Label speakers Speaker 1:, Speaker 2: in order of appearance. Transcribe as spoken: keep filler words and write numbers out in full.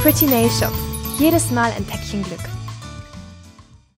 Speaker 1: Pretty Nail Shop. Jedes Mal ein Päckchen Glück.